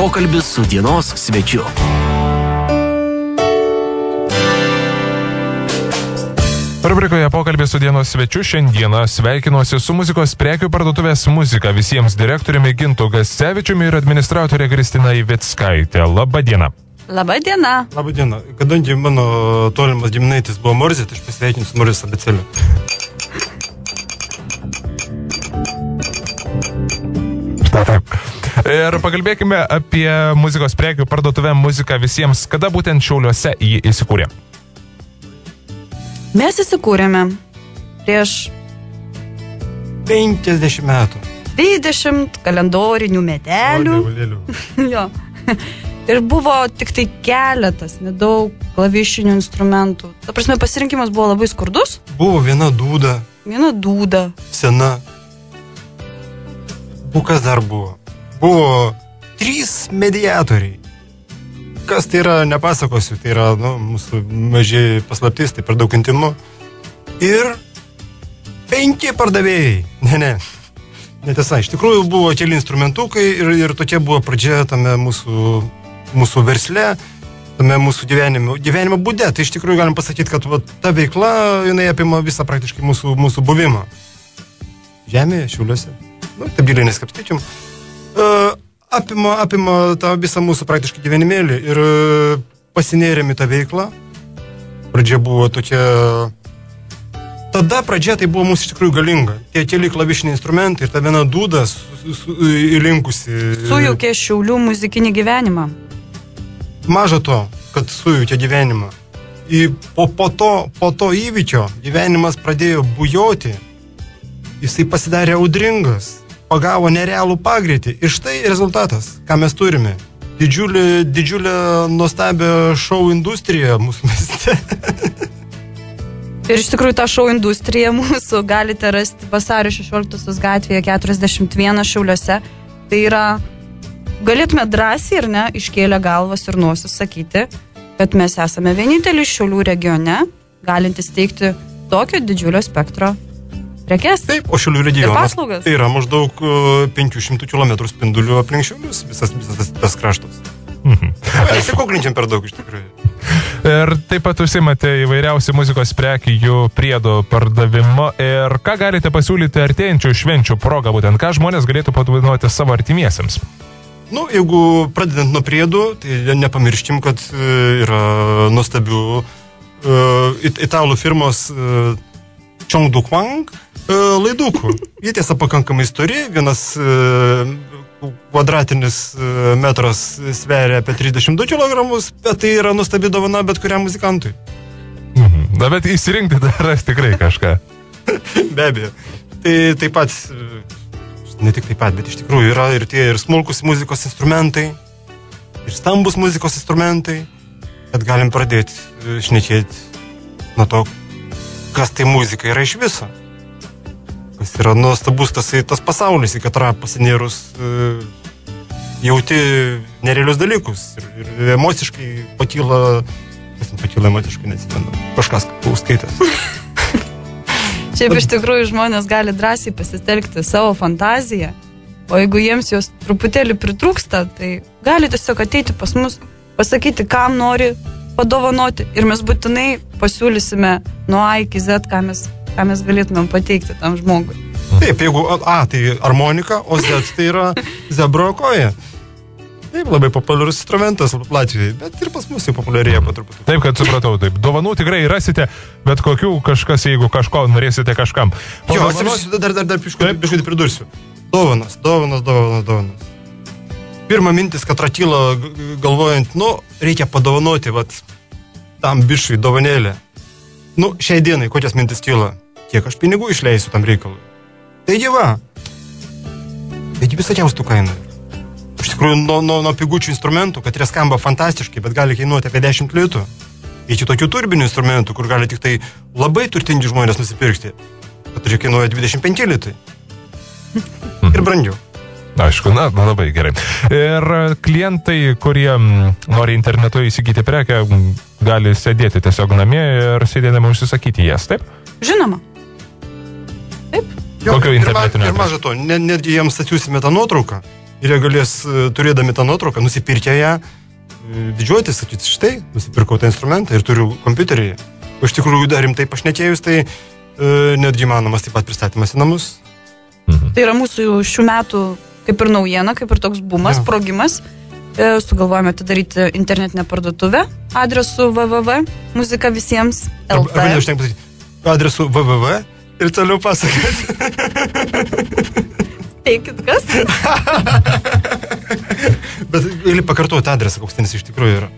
Pokalbis su dienos svečiu. Rubrikoje Pokalbis su dienos svečiu šiandieną sveikinuosi su muzikos prekių parduotuvės Muzika visiems direktoriumi Gintu Gascevičiumi ir administratorė Kristina Ivickaitė. Labą dieną. Labą dieną. Labą dieną. Kadangi mano tolimas giminaitis buvo Morzė, tai aš pasveikinu su Morzės abecėliu. Taip. Ir pakalbėkime apie muzikos prekių parduotuvę Muzika visiems. Kada būtent Šiauliuose jį įsikūrė? Mes įsikūrėme prieš 50 metų. 20 kalendorinių metelių. Jo. Ir buvo tik tai keletas, nedaug klavišinių instrumentų. Ta prasme, pasirinkimas buvo labai skurdus. Buvo viena dūda. Sena. Kas dar buvo? Buvo 3 mediatoriai. Kas tai yra, nepasakosiu, tai yra mūsų mažiai paslaptis, tai per daug intimu. Ir 5 pardavėjai. Netiesa, iš tikrųjų buvo keli instrumentukai ir tokia buvo pradžia tame mūsų versle, tame mūsų gyvenimo būde. Tai iš tikrųjų galim pasakyti, kad ta veikla, jinai apima visą praktiškai mūsų buvimą. Žemėje, Šiauliuose. Taip giliai neskapstyčiam. Apima tą visą mūsų praktiškai gyvenimėlį ir pasinėrėm į tą veiklą. Pradžia buvo tokia... Tada pradžia tai buvo mūsų iš tikrųjų galinga. Tie keli klavišiniai instrumentai ir ta viena dūda įlinkusi... Sujaukė Šiaulių muzikinį gyvenimą. Maža to, kad sujaukė gyvenimą. Po to įvykio gyvenimas pradėjo bujoti. Jisai pasidarė audringas. Pagavo nerealų pagreitį. Ir štai rezultatas, ką mes turime. Didžiulę nuostabią šou industriją mūsų mieste. Ir iš tikrųjų tą šou industriją mūsų galite rasti Vasario 16 gatvėje 41 Šiauliuose. Tai yra, galėtume drąsiai ir ne, iškėlę galvas ir nosis sakyti, kad mes esame vieninteliai Šiaulių regione, galintys teikti tokio didžiulio spektro prekes. Taip, o Šiaulių regionas tai yra maždaug 500 km spindulių aplink Šiaulius, visas tas kraštas. Nesikoklinčiam per daug iš tikrųjų. Ir taip pat užsimate įvairiausių muzikos prekių priedų pardavimo. Ir ką galite pasiūlyti artėjančių švenčių progą, būtent ką žmonės galėtų padovanoti savo artimiesiems? Jeigu pradedant nuo priedų, tai nepamirškim, kad yra nuostabių italų firmos Chongdu Kwang laidukų. Jie tiesa pakankamai stori, vienas kvadratinis metras sveria apie 32 kg, bet tai yra nuostabi dovana bet kuriam muzikantui. Na, bet įsirinkti dar tikrai kažką. Be abejo. Tai taip pat, ne tik taip pat, bet iš tikrųjų yra ir tie ir smulkus muzikos instrumentai, ir stambus muzikos instrumentai, kad galim pradėti šnekėti nuo to, kas tai muzika yra iš viso. Kas yra nuostabus tas pasaulis, į katrą pasinėrus jauti nerealius dalykus ir emociškai pakyla, emociškai neatsimenu, kažkas skaitęs. Šiaip iš tikrųjų žmonės gali drąsiai pasitelkti savo fantaziją, o jeigu jiems jos truputėlį pritrūksta, tai gali tiesiog ateiti pas mus, pasakyti, kam nori padovanoti ir mes būtinai pasiūlysime nuo A iki Z, ką mes galėtumėm pateikti tam žmogui. Taip, jeigu A tai harmonika, o Z tai yra zebro koja. Taip, labai populiarus instrumentas Latvijai, bet ir pas mus jau populiarėja po truputį. Taip, kad supratau, taip. Dovanų tikrai rasite, bet kokių kažkas, jeigu kažko norėsite kažkam. Jo, atsiprašau, dar biškutį pridursiu. Dovanas. Pirma mintis, kad ratyla galvojant, reikia padovanoti tam bišui dovanėlę. Šiai dienai, kokias mintis kyla? Kiek aš pinigų išleisiu tam reikalui? Taigi visokiausių tų kainų. Iš tikrųjų, nuo pigučių instrumentų, kad jie skamba fantastiškai, bet gali kainuoti apie 10 litų. Iki tokių turbinių instrumentų, kur gali tik tai labai turtingi žmonės nusipirkti, kad jie kainuoja 25 litai. Ir brangiau. Aišku, labai gerai. Ir klientai, kurie nori internetu įsigyti prekę, gali sėdėti tiesiog namie ir sėdėdami užsisakyti jas, taip? Žinoma. Taip. Kokio internetinio? Ir maža to, netgi jiems atsiūsime tą nuotrauką, ir jie galės, turėdami tą nuotrauką, nusipirkę ją, didžiuotis, sakyti, štai, nusipirkau tą instrumentą ir turiu kompiuterį. O iš tikrųjų dar rimtai pašnekėjus, tai netgi manomas taip pat pristatymas į namus. Tai yra mūsų šių metų kaip ir naujiena, kaip ir toks bumas, sprogimas. Sugalvojame atidaryti internetinę parduotuvę adresu www.muzikavisiems.lt. Arba neužtenka pasakyti adresu www ir toliau pasakyti. Eikit kas? Bet gali pakartoti adresą, koks ten jis iš tikrųjų yra.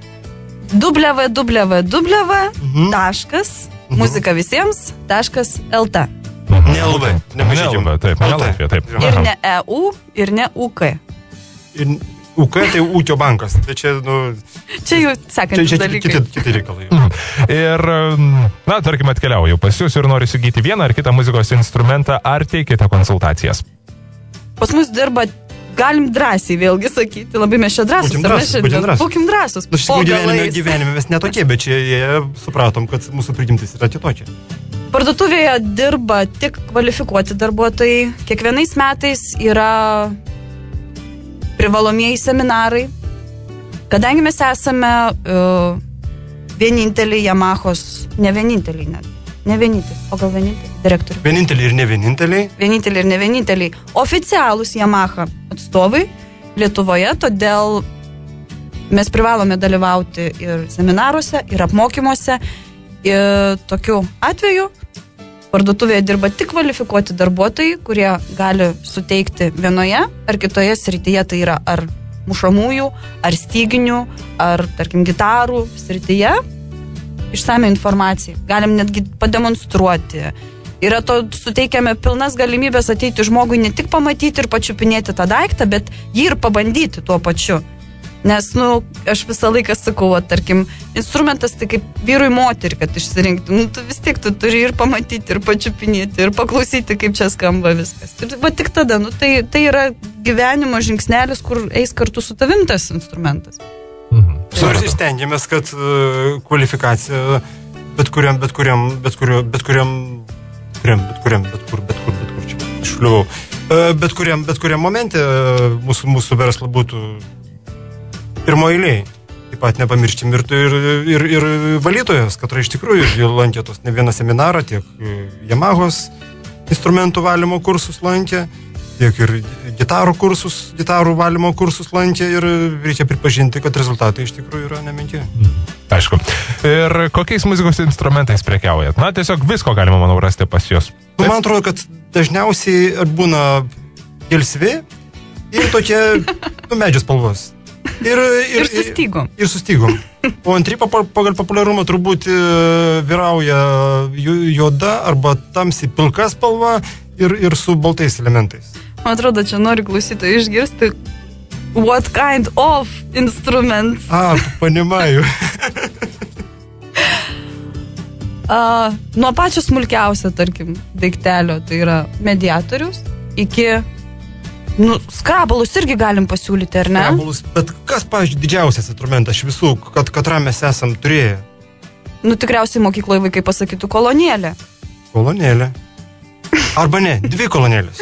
www.muzikavisiems.lt. Ne LV, nepažydžiam. Taip. Ir ne EU, ir ne UK. Ir UK tai ūkio bankas. Tai čia, Čia jau sekantis dalykai. Kiti reikalai. Ir, tarkim, atkeliauju pas jūs ir noriu įsigyti vieną ar kitą muzikos instrumentą, ar teikite konsultacijas? Pas mus dirba, galim drąsiai vėlgi sakyti, labai mes čia drąsus. Būkim drąsus. Gyvenime mes netokie, bet čia jie supratom, kad mūsų prigimtis yra kitokia. Parduotuvėje dirba tik kvalifikuoti darbuotojai. Kiekvienais metais yra privalomieji seminarai. Kadangi mes esame vieninteliai Yamahos, ne vieninteliai, o gal vieninteliai direktoriai. Vieninteliai ir ne vieninteliai. Vieninteliai ir ne vieninteliai. Oficialūs Yamaha atstovai Lietuvoje, todėl mes privalome dalyvauti ir seminaruose, ir apmokymuose. Ir tokiu atveju parduotuvėje dirba tik kvalifikuoti darbuotojai, kurie gali suteikti vienoje ar kitoje srityje, tai yra ar mušamųjų, ar styginių, ar, tarkim, gitarų srityje, išsame informaciją. Galim netgi pademonstruoti. Yra to, suteikiame pilnas galimybės ateiti žmogui ne tik pamatyti ir pačiupinėti tą daiktą, bet jį ir pabandyti tuo pačiu. Nes, aš visą laiką sakau, tarkim, instrumentas tai kaip vyrui moterį, kad išsirinkti. Tu vis tiek tu turi ir pamatyti, ir pačiupinėti, ir paklausyti, kaip čia skamba viskas. Ir va tik tada, tai yra gyvenimo žingsnelis, kur eis kartu su tavim tas instrumentas. Nors įstengiamės, kad kvalifikacija bet kuriam momente mūsų verslo būtų pirmo eiliai. Taip pat nepamirštim ir valytojos, kad iš tikrųjų lankė tos ne vieną seminarą, tiek Yamahos instrumentų valymo kursus lankė, tiek ir gitarų valymo kursus lankė ir reikia pripažinti, kad rezultatai iš tikrųjų yra nemenki. Aišku. Ir kokiais muzikos instrumentais prekiaujat? Tiesiog visko galima, manau, rasti pas jūs. Man atrodo, kad dažniausiai būna gelsvi ir tokie medžių spalvos. Ir su stygom. O antri pagal populiarumą turbūt vyrauja juoda arba tamsiai pilka spalva ir su baltais elementais. Man atrodo, čia nori klausytojai išgirsti what kind of instruments. Понимаю. Nuo pačio smulkiausio, tarkim, daiktelio, tai yra mediatorius, iki skrabalus irgi galim pasiūlyti, ar ne? Skrabalus, bet kas, pavyzdžiui, didžiausias instrumentas iš visų, katrą mes esam turėję? Tikriausiai mokykloje vaikai pasakytų kolonėlė. Kolonėlė. Arba ne, 2 kolonėlės.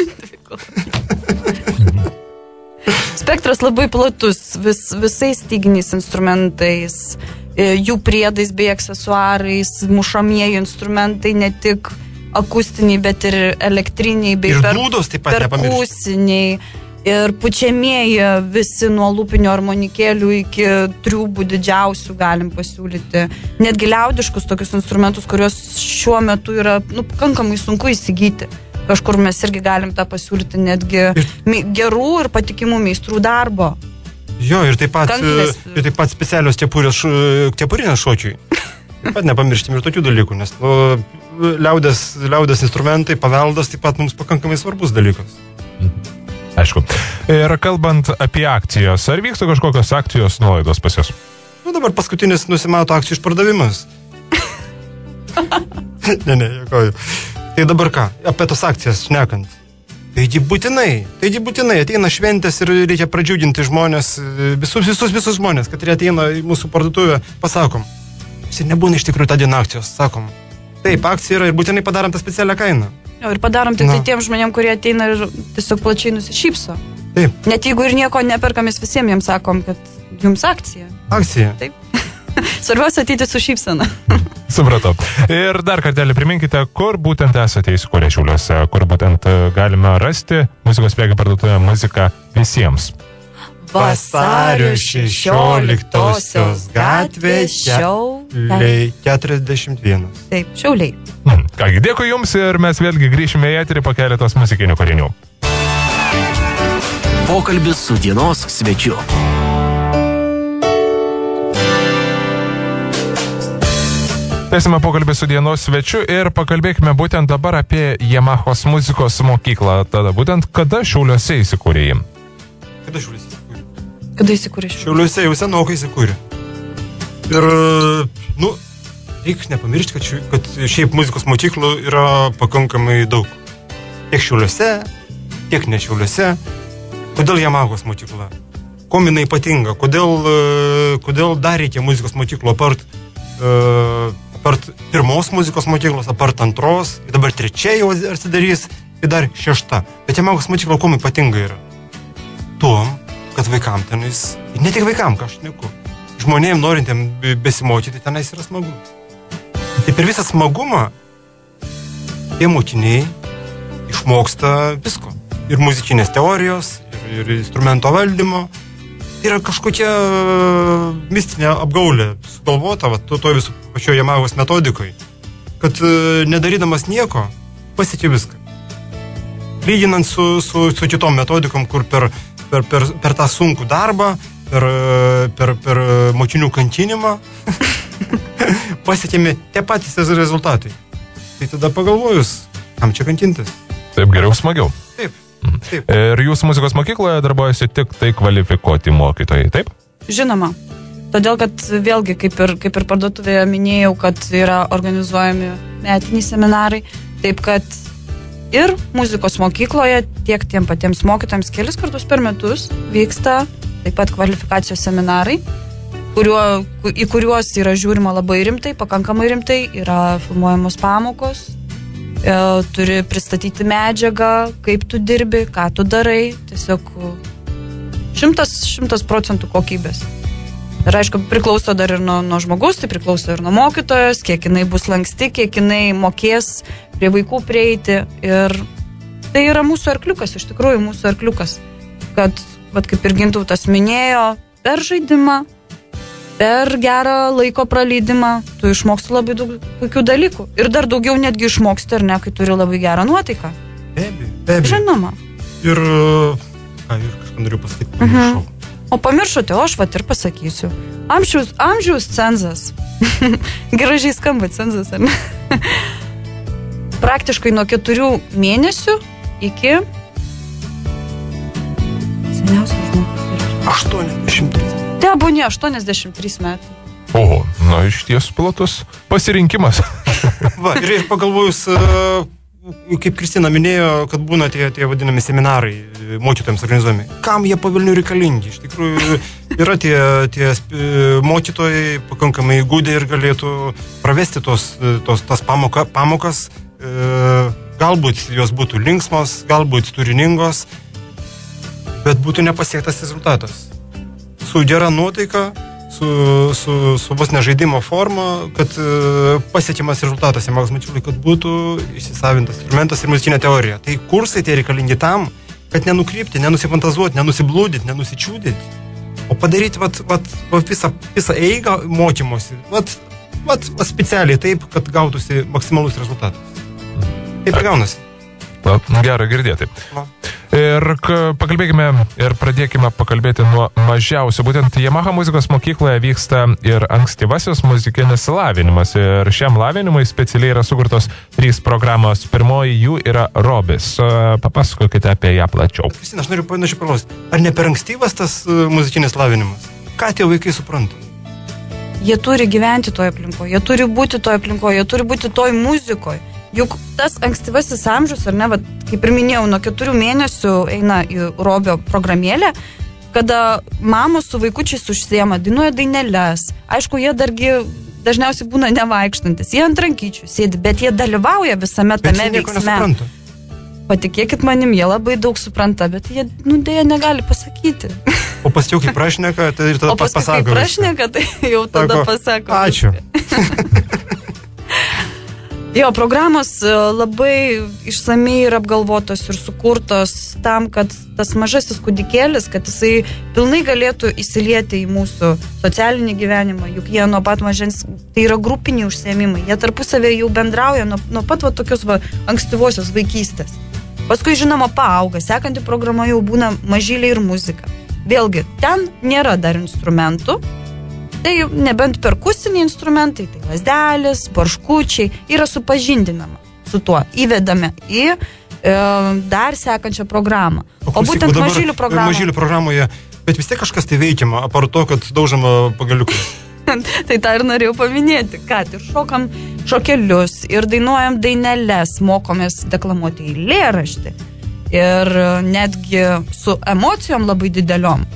Spektras labai platus, visais styginiais instrumentais, jų priedais bei aksesuarais, mušamieji instrumentai, ne tik akustiniai, bet ir elektriniai, bei perkusiniai, ir pučiamieji visi nuo lūpinio armonikėlių iki triūbų didžiausių galim pasiūlyti. Netgi liaudiškus tokius instrumentus, kuriuos šiuo metu yra pakankamai sunku įsigyti. Kažkur mes irgi galim tą pasiūlyti, netgi gerų ir patikimų meistrų darbo. Jo, ir taip pat specialios kepurinės šokiui. Taip pat nepamirštim ir tokių dalykų, nes liaudės instrumentai, paveldas taip pat mums pakankamai svarbus dalykas. Aišku. Ir kalbant apie akcijos, ar vyksta kažkokios akcijos nuolaidos pas jūs? Dabar paskutinis nusimato akcijų išpardavimas. Ne, jokoju. Tai dabar ką, apie tos akcijas šnekant. Taigi būtinai ateina šventės ir reikia pradžiuginti žmonės, visus žmonės, kad jie ateina į mūsų parduotuvę, pasakom. Ir nebūna iš tikrųjų tą dieną akcijos, sakom. Taip, akcija yra ir būtinai padarom tą specialią kainą. Ir padarom tik tiem žmonėm, kurie ateina ir tiesiog plačiai nusišypso. Taip. Net jeigu ir nieko neperkamės visiems, jiems sakom, kad jums akcija. Akcija. Taip. Svarbiausia ateiti su šypsena. Supratau. Ir dar kartelį priminkite, kur būtent esate įsikūrę Šiauliuose, kur būtent galime rasti muzikos prekių parduotuvę Muzika visiems. Vasario 16 gatvė Šiauliai 41. Taip, Šiauliai. Kągi, dėkui Jums ir mes vėlgi grįšime į eterį po keletos muzikinių kūrinių. Pokalbis su dienos svečiu. Tęsime pokalbį su dienos svečiu ir pakalbėkime būtent dabar apie Yamahos muzikos mokyklą. Tada būtent kada Šiauliuose įsikūrė jį? Kada Šiauliuose įsikūrė? Kada įsikūrė Šiauliuose? Šiauliuose jau senokai įsikūrė. Ir, reikia nepamiršti, kad šiaip muzikos mokyklų yra pakankamai daug. Tiek Šiauliuose, tiek ne Šiauliuose. Kodėl Yamahos mokykla? Kuom jinai ypatinga? Kodėl dar reikia muzikos mokyklų apart pirmos muzikos mokyklos, apart antros, ir dabar trečia jau atsidarys, ir dar šešta. Bet Yamahos mokykla kuom ypatinga yra? Tuom, kad vaikam tenais, ir ne tik vaikam, ką aš šneku, žmonėm norintiem besimokyti tenais yra smagu. Tai per visą smagumą tie mokiniai išmoksta visko. Ir muzikinės teorijos, ir instrumento valdymo. Yra kažkokia mistinė apgaulė sugalvota, toj visų pačioje Yamahos metodikoje, kad nedarydamas nieko, pasiekia viską. Lyginant su kitom metodikom, kur per tą sunkų darbą, per mokinių kankinimą pasiekėme tie patys rezultatai. Tai tada pagalvojus, kam čia kankintis? Taip, geriau smagiau. Taip. Ir jūsų muzikos mokykloje darbuojasi tik tai kvalifikuoti mokytojai, taip? Žinoma. Todėl, kad vėlgi, kaip ir parduotuvėje minėjau, kad yra organizuojami metiniai seminarai, taip kad ir muzikos mokykloje tiek tiem patiems mokytojams kelis kartus per metus vyksta taip pat kvalifikacijos seminarai, į kuriuos yra žiūrima labai rimtai, pakankamai rimtai, yra filmuojamos pamokos, turi pristatyti medžiagą, kaip tu dirbi, ką tu darai, tiesiog 100% kokybės. Ir aišku, priklauso dar ir nuo žmogus, tai priklauso ir nuo mokytojos, kiek jinai bus lanksti, kiek jinai mokės prie vaikų prieiti. Ir tai yra mūsų arkliukas, iš tikrųjų mūsų arkliukas. Kad, kaip ir Gintautas minėjo, per žaidimą, per gerą laiko praleidimą, tu išmoksti labai daug puikių dalykų. Ir dar daugiau netgi išmoksti, ar ne, kai turi labai gerą nuotaiką. Be abejo. Žinoma. Ir kažką noriu pasakyti, pamiršau. O pamiršote, o aš ir pasakysiu. Amžiaus cenzas. Gražiai skamba cenzas, ar ne? Praktiškai nuo 4 mėnesių iki... Seniausias žmogus. 83. Tebūnė 83 metų. Oho, iš ties platus pasirinkimas. Va, ir pagalvojus, kaip Kristina minėjo, kad būna tie vadinami seminarai mokytojams organizuojami. Kam jie po Vilnių reikalingi? Iš tikrųjų, yra tie mokytojai pakankamai įgūdę ir galėtų pravesti tas pamokas. Galbūt jos būtų linksmos, galbūt turiningos, bet būtų nepasiektas rezultatas. Su gera nuotaika, su vos nežaidimo forma, kad pasiekiamas rezultatas Yamahos mokyklai, kad būtų įsisavintas instrumentas ir muzikinė teorija. Tai kursai tie reikalingi tam, kad nenukrypti, nenusifantazuoti, nenusiblūdyti, nenusičiūdyti, o padaryti visą eigą mokymosi, specialiai taip, kad gautųsi maksimalus rezultatas. Taip ir gaunasi. Gerai girdėti. Ir pakalbėkime ir pradėkime pakalbėti nuo mažiausio. Būtent Yamaha muzikos mokykloje vyksta ir ankstyvasis muzikinis lavinimas. Ir šiam lavinimui specialiai yra sukurtos 3 programos. Pirmoji jų yra Robis. Papasakokite apie ją plačiau. Kristina, aš noriu paklausti, ar ne per ankstyvas tas muzikinis lavinimas? Ką tie vaikai supranta? Jie turi gyventi toje aplinkoje, jie turi būti toje aplinkoje, jie turi būti toje muzikoje. Juk tas ankstyvasis amžius, ar ne, kaip ir minėjau, nuo 4 mėnesių eina į Robio programėlę, kada mamos su vaikučiais užsiema, dainuoja daineles. Aišku, jie dargi dažniausiai būna nevaikštantis, jie ant rankyčių sėdi, bet jie dalyvauja visame tame veiksme. patikėkit manim, jie labai daug supranta, bet jie, dėja, negali pasakyti. O paskiau, kai prašneka, tai ir tada pasako. O paskui, kai prašneka, tai jau tada pasako. Ačiū. Jo, programos labai išsamei ir apgalvotos ir sukurtos tam, kad tas mažasis kūdikėlis, kad jisai pilnai galėtų įsilieti į mūsų socialinį gyvenimą, juk jie nuo pat mažens, tai yra grupiniai užsiėmimai, jie tarpusavėje jau bendrauja nuo pat tokios ankstyvosios vaikystės. Paskui, žinoma, paauga, sekanti programa jau būna mažyliai ir muzika. Vėlgi, ten nėra dar instrumentų. Tai nebent perkusiniai instrumentai, tai lazdelės, barškučiai, yra supažindinama su tuo. Įvedame į dar sekančią programą. O būtent mažylių programoje. Mažylių programoje, bet vis tiek kažkas tai veikiama, apart to, kad daužama pagaliukai. Tai tą ir norėjau paminėti, kad ir šokam šokelius, ir dainuojam daineles, mokomės deklamuoti eilėraštį. Ir netgi su emocijom labai dideliom.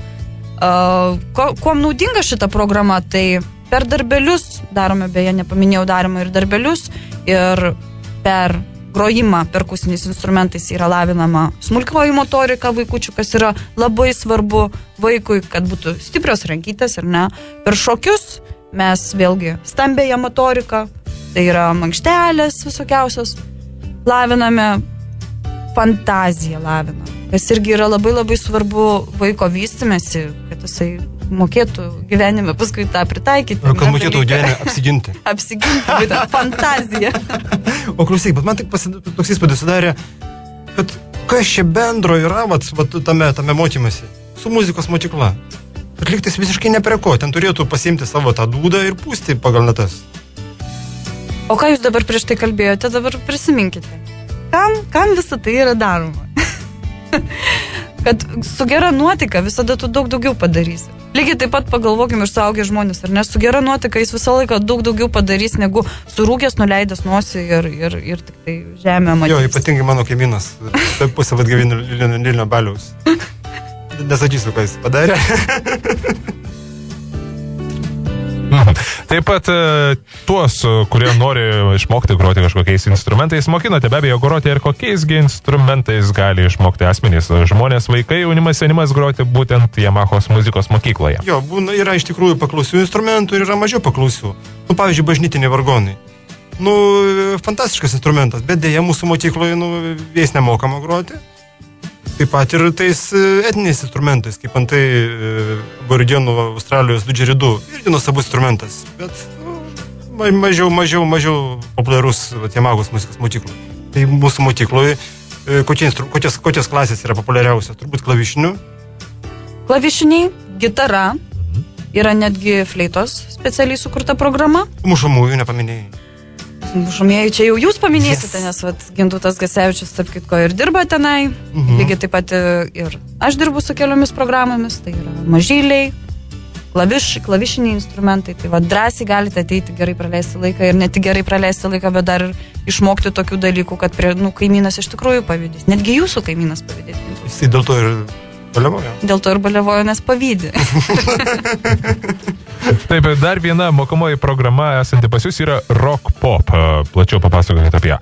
Kuom naudinga šita programa, tai per darbelius darome, beje, nepaminėjau, darome ir darbelius, ir per grojimą perkusiniais instrumentais yra lavinama smulkioji motorika vaikųčių, kas yra labai svarbu vaikui, kad būtų stiprios rankytės, ar ne. Per šokius mes vėlgi stambėją motoriką, tai yra mankštelės visokiausios, laviname, fantaziją laviname. Kas irgi yra labai labai svarbu vaiko vystymėsi, kad jisai mokėtų gyvenime paskui tą pritaikyti. Kad mokėtų gyvenime apsiginti. Apsiginti, fantazija. O klausyk, bet man tik toks įspūdis sudarė, kad kas čia bendro yra tame mokymasi su muzikos mokykla. Kad lygtais visiškai neprie ko, ten turėtų pasiimti savo tą dūdą ir pūsti pagal natas. O ką jūs dabar prieš tai kalbėjote, dabar prisiminkite. Kam visą tai yra daroma? Kad su gera nuotaika visada tu daug daugiau padarysi. Lygiai taip pat pagalvokim ir suaugę žmonės, ar ne? Su gera nuotaika jis visą laiką daug daugiau padarys, negu surūgęs, nuleidęs nosį ir tik tai žemę matys. Jo, ypatingai mano kaimynas, taip pusę atgavino Lilinio baliaus. Nesakysiu, ką jis padarė. Taip pat tuos, kurie nori išmokti groti kažkokiais instrumentais, mokinote be abejo groti ir kokiaisgi instrumentais gali išmokti asmenys, žmonės, vaikai, jaunimas, senimas groti būtent Yamahos muzikos mokykloje. Jo, yra iš tikrųjų paklausių instrumentų ir yra mažiau paklausių. Pavyzdžiui, bažnytiniai vargonai. Fantastiškas instrumentas, bet dėja mūsų mokykloje jais nemokama groti. Taip pat ir tais etniniais instrumentais, kaip antai aborigenų Australijos didžeridų, irgi nuostabus instrumentas, bet mažiau populiarus Yamahos muzikos mokykloje. Tai mūsų mokykloje kokios klasės yra populiariausios? Turbūt klavišinių? Klavišiniai, gitara, yra netgi fleitos specialiai sukurta programa. Mušamųjų nepaminėjai. Mušamieji čia jau jūs paminėsite, nes Gintautas Gasevičius, tarp kitko, ir dirba tenai. Lygiai taip pat ir aš dirbu su keliomis programomis, tai yra mažyliai, klavišiniai instrumentai. Tai drąsiai galite ateiti, gerai praleisti laiką ir ne tik gerai praleisti laiką, bet dar ir išmokti tokių dalykų, kad kaimynas iš tikrųjų pavydės. Netgi jūsų kaimynas pavydės. Jis dėl to ir baliavojo. Dėl to ir baliavojo, nes pavydė. Taip, dar viena mokomoji programa esanti pas jūs yra Rock Pop. Plačiau papasakokite apie ją.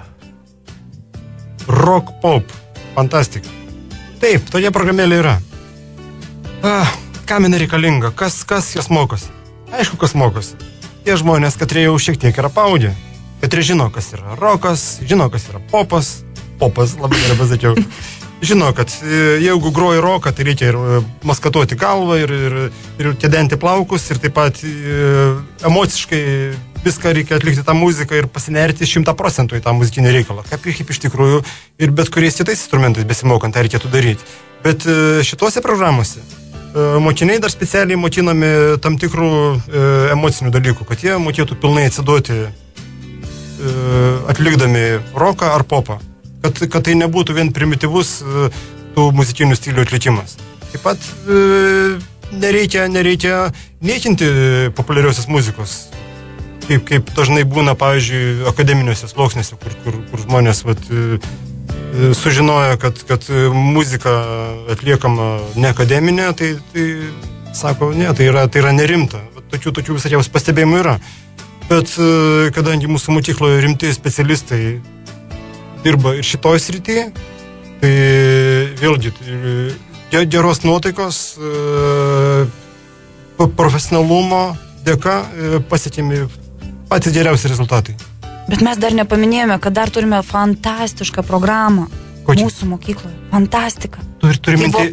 Rock Pop. Fantastika. Taip, tokia programėlė yra. Kam jinai reikalinga? Kas jas mokosi? Aišku, kas mokosi. Tie žmonės, kad jau šiek tiek yra paudė. Kad žino, kas yra rokas, žino, kas yra popas. Popas, labai gerai pasakiau. Žino, kad jeigu groji roką, tai reikia ir maskatuoti galvą, ir kedenti plaukus, ir taip pat emociškai viską reikia atlikti tą muziką ir pasinerti 100% į tą muzikinį reikalą. Kaip iš tikrųjų ir bet kuriais kitais instrumentais besimokant, tą reikėtų daryti. Bet šitose programuose mokiniai dar specialiai mokinami tam tikrų emocinių dalykų, kad jie mokėtų pilnai atsiduoti atlikdami roką ar popą. Kad tai nebūtų vien primityvus tų muzikinių stilių atlikimas. Taip pat nereikia niekinti populiariosios muzikos, kaip dažnai būna, pavyzdžiui, akademiniuose sluoksniuose, kur žmonės sužinoja, kad muzika atliekama ne akademinė, tai sako, ne, tai yra nerimta. Tokių visokiausių pastebėjimų yra. Bet kadangi mūsų mokykloje rimti specialistai dirba ir šitoj srityje, Tai vėlgi, geros nuotaikos, profesionalumo dėka pasiekėme patys geriausi rezultatai. Bet mes dar nepaminėjome, kad dar turime fantastišką programą mūsų mokykloje. Fantastika. Turi minti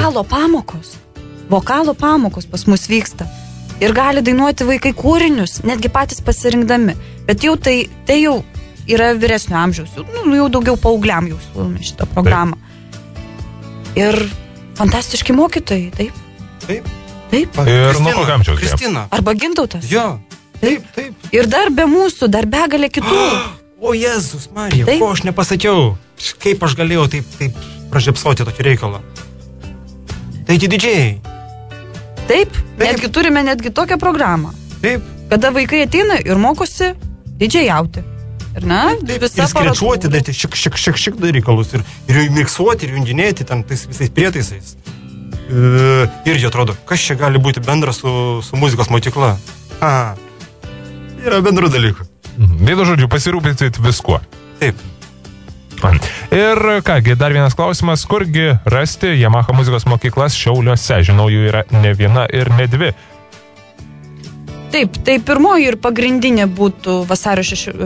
Vokalo pamokos pas mus vyksta. Ir gali dainuoti vaikai kūrinius, netgi patys pasirinkdami. Bet jau tai jau yra vyresnio amžiaus, jau daugiau paaugliam jau siūlome šitą programą. Ir fantastiški mokytojai, taip? Taip. Ir nuo kokio amžiaus? Kristina. Arba Gintautas. Jo. Taip. Ir dar be mūsų, dar begalė kitų. O Jėzus Marija, ko aš nepasakiau? Kaip aš galėjau taip pražiopsoti tokį reikalą? Tai didžiai. Taip, netgi turime tokią programą. Taip. Kada vaikai ateina ir mokosi didžiajauti. Ir skrečiuoti, daryti šik reikalus. Ir miksuoti, ir junginėti tam tais visais prietaisais. Irgi atrodo, kas čia gali būti bendra su muzikos mokykla? Yra bendrų dalykų. Vienu žodžiu, pasirūpinsit viskuo. Taip. Ir kągi, dar vienas klausimas, kurgi rasti Yamaha muzikos mokyklas Šiauliuose? Žinau, jų yra ne viena ir ne dvi. Taip, tai pirmoji ir pagrindinė būtų vasario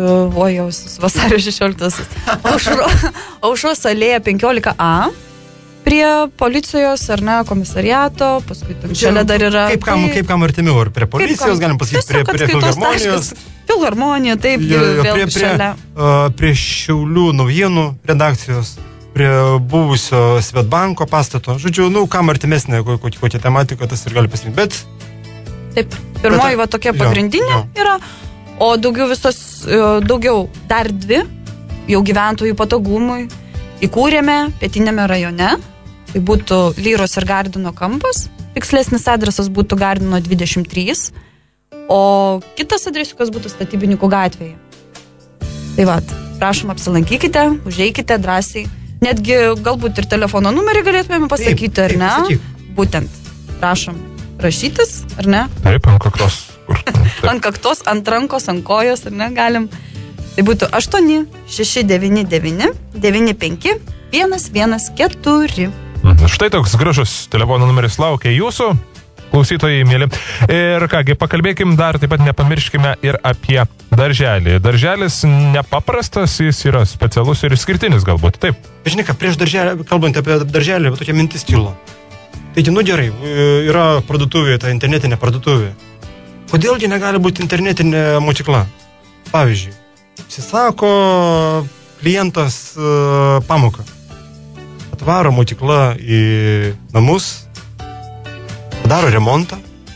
16 Aušros alėja 15A prie policijos ar ne komisariato, paskui šalia dar yra... Kaip kam artimiau, ar prie policijos, galim pasakyti, prie filharmonijos. Filharmonija, taip, vėl šalia. Prie Šiaulių naujienų redakcijos, prie buvusio Svetbanko pastato. Žodžiu, kam artimesnė kokia tematika, tas ir gali pasirinkti, bet... Taip, pirmoji va tokia pagrindinė yra, o daugiau dar dvi, jau gyventojų patogumui, įkūrėme pietinėme rajone. Tai būtų Lyros ir Gardino kampas, tikslesnis adresas būtų Gardino 23, o kitas adresiukas būtų Statybininkų gatvėje. Tai va, prašom apsilankykite, užeikite drąsiai, netgi galbūt ir telefono numerį galėtumėme pasakyti, ar ne? Sakyk. Būtent, prašom rašytis, ar ne? Taip, ant kaktos. Ant kaktos, ant rankos, ant kojos, ar ne, galim. Tai būtų 8 699 95 114. Štai toks gražus telefono numeris laukia jūsų, klausytojai mėly. Ir kągi, pakalbėkim dar, taip pat nepamirškime ir apie darželį. Darželis nepaprastas, jis yra specialus ir išskirtinis galbūt, taip. Žinai ką, prieš darželį, kalbant apie darželį, tokia mintis kilo. Taigi, gerai, yra parduotuvė, ta internetinė parduotuvė. Kodėlgi negali būti internetinė mokykla? Pavyzdžiui, apsisako klientas pamoką. Atvaro mokykla į namus, padaro remontą,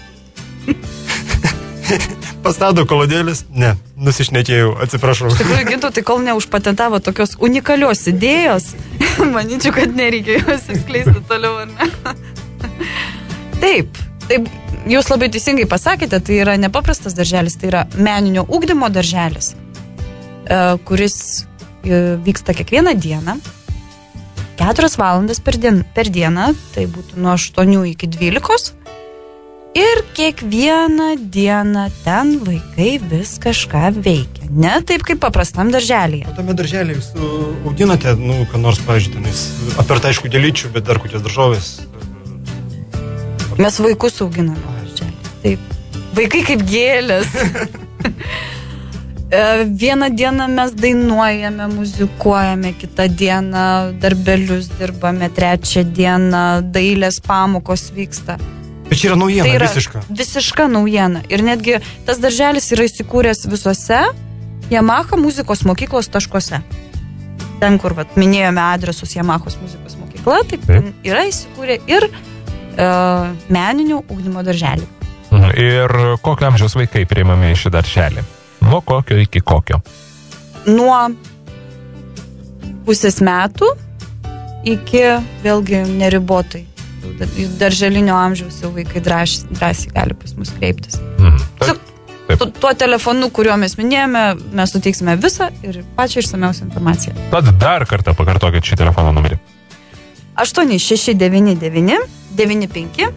pastato kolodėlis, nusišnekėjau, atsiprašau. Iš tikrųjų, Gintautai, kol neužpatentavo tokios unikalios idėjos, manyčiau, kad nereikia jos išskleisti toliau, ar ne? Taip, jūs labai teisingai pasakėte, tai yra nepaprastas darželis, tai yra meninio ugdymo darželis, kuris vyksta kiekvieną dieną, 4 valandas per dieną, tai būtų nuo 8 iki 12, ir kiekvieną dieną ten vaikai vis kažką veikia. Ne taip kaip paprastam darželyje. Tame darželyje jūs auginote, ką nors, pavyzdžiui, tenais, apart aišku dėlyčių, bet dar kokias daržovės. Mes vaikus auginame. Taip. Vaikai kaip gėlės. Vieną dieną mes dainuojame, muzikuojame, kitą dieną darbelius dirbame, trečią dieną dailės pamokos vyksta. Bet čia yra naujiena, tai yra visiška. Visiška naujiena. Ir netgi tas darželis yra įsikūręs visose Yamaha muzikos mokyklos taškuose. Ten, kur minėjome adresus Yamahos muzikos mokykla, taip yra įsikūrę ir meninio ugdymo darželį. Ir kokio amžiaus vaikai priimami į šį darželį? Nuo kokio iki kokio? Nuo pusės metų iki vėlgi neribotai. Darželinio amžiaus jau vaikai drąsiai gali pas mus kreiptis. Tuo telefonu, kuriuo mes minėjome, mes suteiksime visą ir pačią išsamiausią informaciją. Tad dar kartą pakartokit šį telefono numerį. 8699 95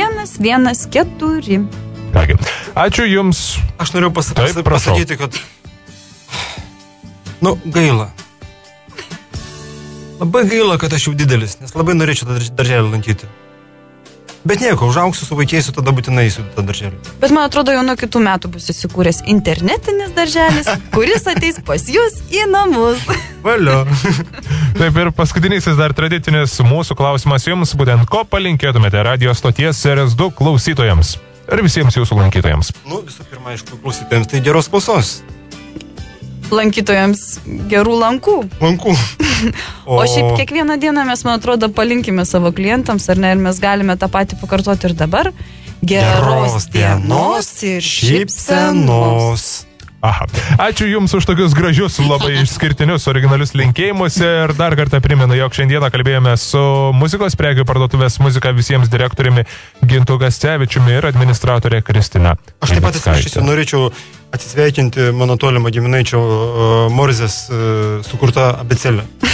114. Kągi, ačiū Jums. Aš noriu pasakyti, kad gaila. Labai gaila, kad aš jau didelis, nes labai norėčiau tą darželį lankyti. Bet nieko, užaugsiu su vaikėsiu, tada būtinai eisiu tą darželį. Bet man atrodo, jau nuo kitų metų bus įsikūręs internetinis darželis, kuris ateis pas jūs į namus. Valio. Taip ir paskutinysis dar tradicinis mūsų klausimas jums, būtent ko palinkėtumėte radio stoties RS2 klausytojams ir visiems jūsų lankytojams. Nu, visų pirma, aišku, klausytojams tai geros klausos. Lankytojams gerų lankų. Lankų. O šiaip kiekvieną dieną mes, man atrodo, palinkime savo klientams, ar ne, ir mes galime tą patį pakartoti ir dabar. Geros dienos ir šypsenos. Aha. Ačiū Jums už tokius gražius, labai išskirtinius, originalius linkėjimus ir dar kartą primenu, jog šiandieną kalbėjome su muzikos prekių parduotuvės muzika visiems direktoriumi Gintu Gascevičiumi ir administratorė Kristina. Aš taip pat atsiprašysiu, norėčiau atsisveikinti mano tolimą giminaičio Morzės sukurtą abėcėlę.